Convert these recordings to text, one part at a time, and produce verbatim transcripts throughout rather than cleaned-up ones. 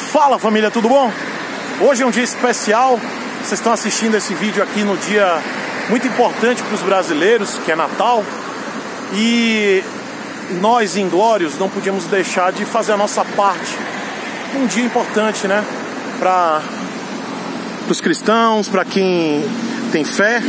Fala família, tudo bom? Hoje é um dia especial, vocês estão assistindo esse vídeo aqui no dia muito importante para os brasileiros, que é Natal. E nós, Inglórios, não podíamos deixar de fazer a nossa parte. Um dia importante, né? Para os cristãos, para quem tem fé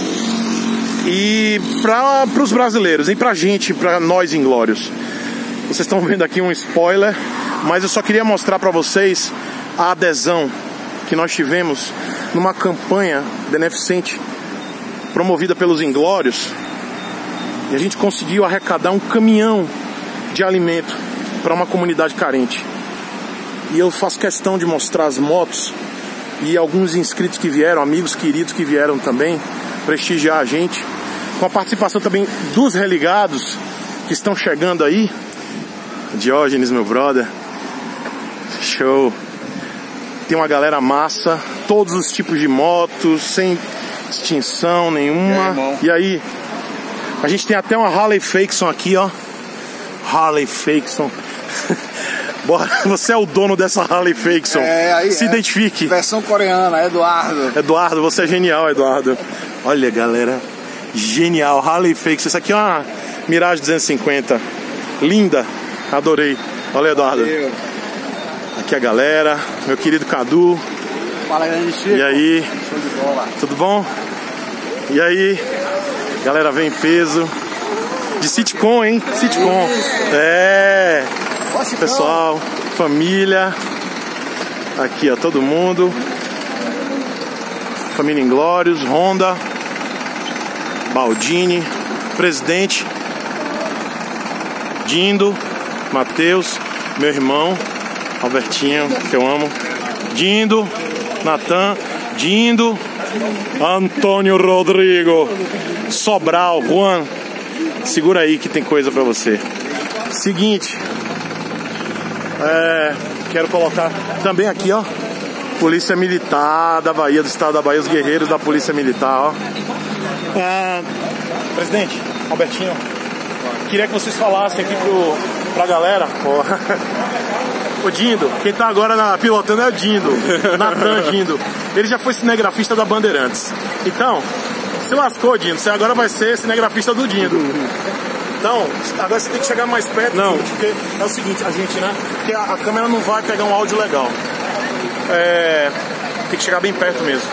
e para os brasileiros, e para a gente, para nós, Inglórios. Vocês estão vendo aqui um spoiler, mas eu só queria mostrar para vocês a adesão que nós tivemos numa campanha beneficente promovida pelos Inglórios, e a gente conseguiu arrecadar um caminhão de alimento para uma comunidade carente. E eu faço questão de mostrar as motos e alguns inscritos que vieram, amigos queridos que vieram também prestigiar a gente, com a participação também dos religados que estão chegando aí. Diógenes, meu brother, show. Tem uma galera massa, todos os tipos de motos, sem distinção nenhuma. E aí, a gente tem até uma Harley Fakeson aqui, ó. Harley Fakeson. Você é o dono dessa Harley Fakeson. É, aí se é. identifique. Versão coreana, Eduardo. Eduardo, você é genial, Eduardo. Olha, galera, genial. Harley Fakeson. Isso aqui é uma Mirage duzentos e cinquenta. Linda. Adorei. Olha, Eduardo. Valeu. Aqui a galera, meu querido Cadu. Fala, grande Chico. E aí? Show de bola. Tudo bom? E aí? Galera, vem em peso. De sitcom, hein? Sitcom. É. Pessoal, família. Aqui, ó, todo mundo. Família Inglórios, Honda, Baldini, presidente, Dindo, Matheus, meu irmão, Albertinho, que eu amo, Dindo, Natan, Dindo, Antônio Rodrigo, Sobral, Juan, segura aí que tem coisa pra você. Seguinte, é, quero colocar também aqui, ó, Polícia Militar da Bahia, do estado da Bahia, os guerreiros da Polícia Militar, ó. É, presidente, Albertinho, queria que vocês falassem aqui pro, pra galera, ó. O Dindo, quem tá agora na, pilotando é o Dindo, Natan Dindo. Ele já foi cinegrafista da Bandeirantes. Então, se lascou, Dindo, você agora vai ser cinegrafista do Dindo. Então, agora você tem que chegar mais perto, não, porque é o seguinte, a gente, né? Porque a, a câmera não vai pegar um áudio legal. É, tem que chegar bem perto mesmo.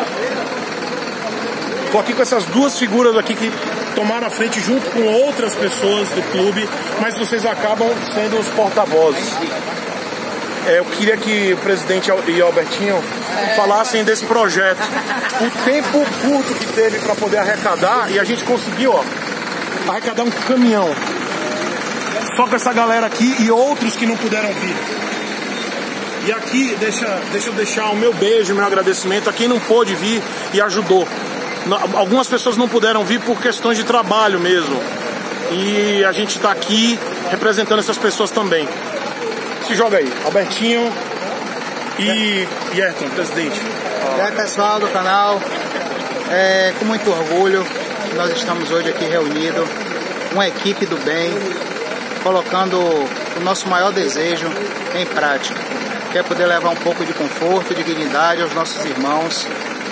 Tô aqui com essas duas figuras aqui que tomaram a frente junto com outras pessoas do clube, mas vocês acabam sendo os porta-vozes. É, eu queria que o presidente e o Albertinho falassem desse projeto. O tempo curto que teve para poder arrecadar, e a gente conseguiu, ó, arrecadar um caminhão. Só com essa galera aqui e outros que não puderam vir. E aqui, deixa, deixa eu deixar o meu beijo, o meu agradecimento a quem não pôde vir e ajudou. Algumas pessoas não puderam vir por questões de trabalho mesmo. E a gente está aqui representando essas pessoas também. Se joga aí, Albertinho e Ayrton, presidente. E aí, pessoal do canal, é, com muito orgulho nós estamos hoje aqui reunidos, uma equipe do bem, colocando o nosso maior desejo em prática, que é poder levar um pouco de conforto, de dignidade aos nossos irmãos.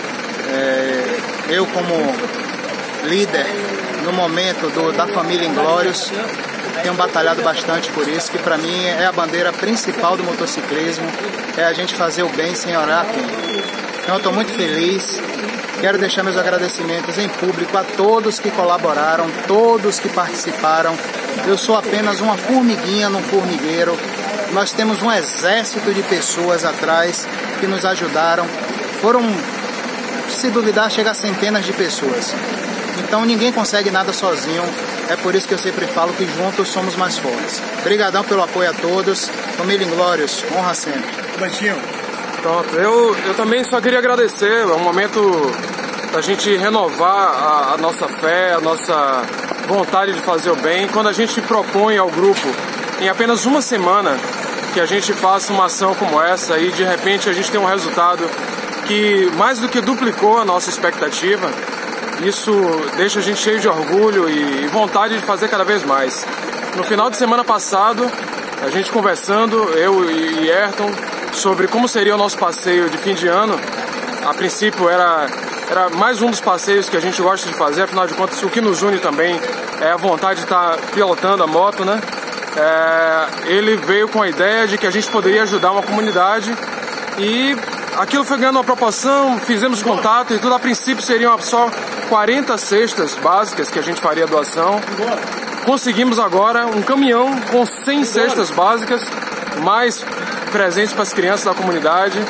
É, eu como líder no momento do, da família Inglórios, tenho batalhado bastante por isso, que para mim é a bandeira principal do motociclismo, é a gente fazer o bem sem orar a quem. Então eu estou muito feliz, quero deixar meus agradecimentos em público a todos que colaboraram, todos que participaram. Eu sou apenas uma formiguinha num formigueiro, nós temos um exército de pessoas atrás que nos ajudaram, foram, se duvidar, chega a centenas de pessoas. Então ninguém consegue nada sozinho, é por isso que eu sempre falo que juntos somos mais fortes. Obrigadão pelo apoio a todos, família Inglórios, honra sempre. Albertinho. Pronto, eu, eu também só queria agradecer, é um momento da gente renovar a, a nossa fé, a nossa vontade de fazer o bem. Quando a gente propõe ao grupo, em apenas uma semana, que a gente faça uma ação como essa e de repente a gente tem um resultado que mais do que duplicou a nossa expectativa, isso deixa a gente cheio de orgulho e vontade de fazer cada vez mais. No final de semana passado, a gente conversando, eu e Ayrton, sobre como seria o nosso passeio de fim de ano. A princípio era, era mais um dos passeios que a gente gosta de fazer, afinal de contas o que nos une também é a vontade de estar pilotando a moto, né? É, ele veio com a ideia de que a gente poderia ajudar uma comunidade e aquilo foi ganhando uma proporção, fizemos contato e tudo. A princípio seriam só quarenta cestas básicas que a gente faria doação. Conseguimos agora um caminhão com cem cestas básicas, mais presentes para as crianças da comunidade,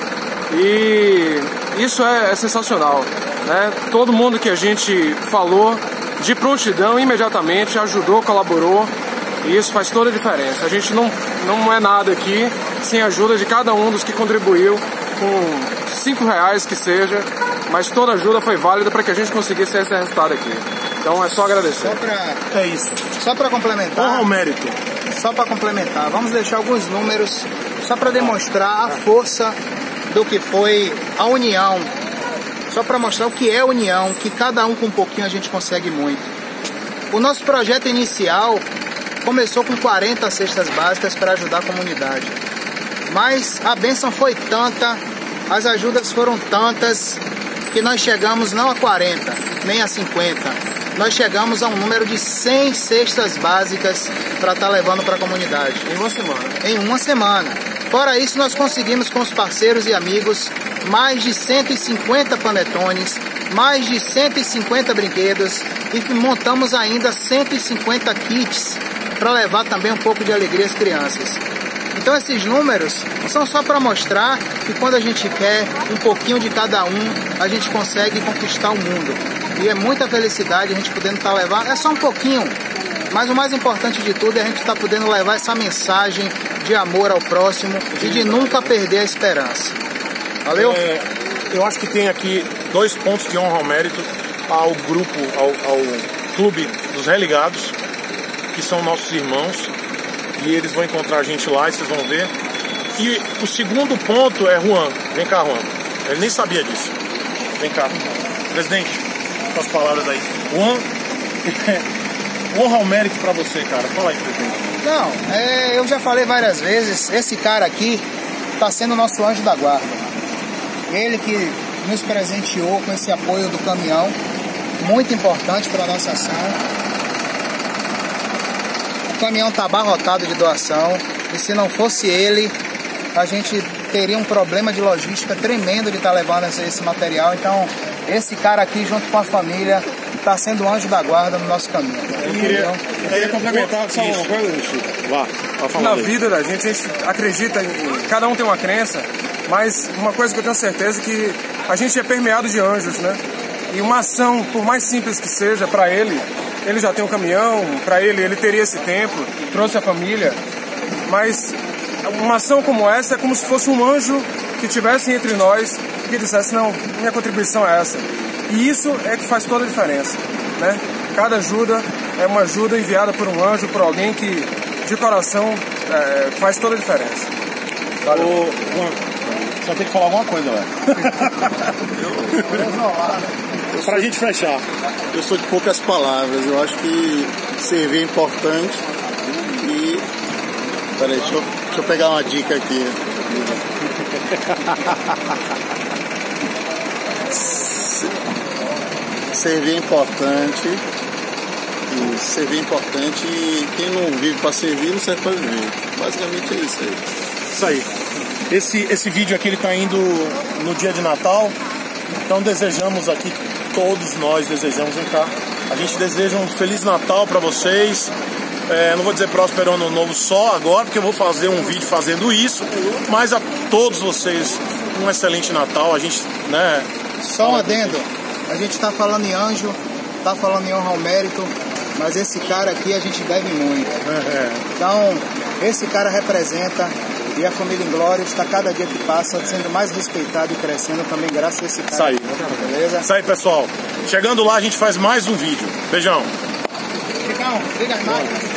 e isso é, é sensacional, né? Todo mundo que a gente falou de prontidão imediatamente ajudou, colaborou, e isso faz toda a diferença. A gente não, não é nada aqui sem a ajuda de cada um dos que contribuiu com cinco reais que seja, mas toda ajuda foi válida para que a gente conseguisse esse resultado aqui. Então é só agradecer. Só pra, É isso. só para complementar. Honra ao mérito. Só para complementar, vamos deixar alguns números só para demonstrar a força do que foi a união. Só para mostrar o que é união, que cada um com um pouquinho a gente consegue muito. O nosso projeto inicial começou com quarenta cestas básicas para ajudar a comunidade. Mas a bênção foi tanta, as ajudas foram tantas, que nós chegamos não a quarenta, nem a cinquenta. Nós chegamos a um número de cem cestas básicas para estar levando para a comunidade. Em uma semana. Em uma semana. Fora isso, nós conseguimos com os parceiros e amigos mais de cento e cinquenta panetones, mais de cento e cinquenta brinquedos e montamos ainda cento e cinquenta kits para levar também um pouco de alegria às crianças. Então esses números são só para mostrar que quando a gente quer um pouquinho de cada um, a gente consegue conquistar o mundo. E é muita felicidade a gente podendo estar levando, é só um pouquinho, mas o mais importante de tudo é a gente estar podendo levar essa mensagem de amor ao próximo e de nunca perder a esperança. Valeu? É, eu acho que tem aqui dois pontos de honra ao mérito ao grupo, ao, ao clube dos religados, que são nossos irmãos, e eles vão encontrar a gente lá e vocês vão ver. E o segundo ponto é Juan. Vem cá, Juan. Ele nem sabia disso. Vem cá. Presidente, com as palavras aí. Juan, honra ao mérito pra você, cara. Fala aí, presidente. Não, é, eu já falei várias vezes, esse cara aqui tá sendo o nosso anjo da guarda. Ele que nos presenteou com esse apoio do caminhão, muito importante para a nossa ação. O caminhão tá abarrotado de doação, e se não fosse ele, a gente teria um problema de logística tremendo de estar tá levando esse, esse material. Então, esse cara aqui, junto com a família, está sendo o anjo da guarda no nosso caminho. Eu queria, eu queria complementar só uma coisa, Chico. Vá, vá falar. Na dele. vida da gente, a gente acredita em... Cada um tem uma crença, mas uma coisa que eu tenho certeza é que a gente é permeado de anjos, né? E uma ação, por mais simples que seja, para ele, ele já tem um caminhão, para ele, ele teria esse tempo, trouxe a família, mas uma ação como essa é como se fosse um anjo que estivesse entre nós e que dissesse, não, minha contribuição é essa. E isso é que faz toda a diferença, né? Cada ajuda é uma ajuda enviada por um anjo, por alguém que, de coração, é, faz toda a diferença. Valeu. Ô, Juan, só tem que falar alguma coisa, velho. Pra gente fechar. Eu sou de poucas palavras, eu acho que servir é importante e... Peraí, deixa eu, deixa eu pegar uma dica aqui. Servir é importante, e servir é importante e quem não vive para servir não serve para viver. Basicamente é isso aí. Isso aí. Esse, esse vídeo aqui ele tá indo no dia de Natal, então desejamos aqui, todos nós desejamos, vem cá, a gente deseja um Feliz Natal para vocês. É, não vou dizer próspero ano novo só agora, porque eu vou fazer um vídeo fazendo isso, mas a todos vocês um excelente Natal. A gente, né? Só um adendo, a gente está falando em anjo, está falando em honra ao mérito, mas esse cara aqui a gente deve muito. É. Então, esse cara representa, e a família Inglória está cada dia que passa sendo mais respeitado e crescendo também graças a esse cara. Isso aí. Beleza? Isso aí, pessoal. Chegando lá a gente faz mais um vídeo. Beijão. Chicão, liga as máquinas.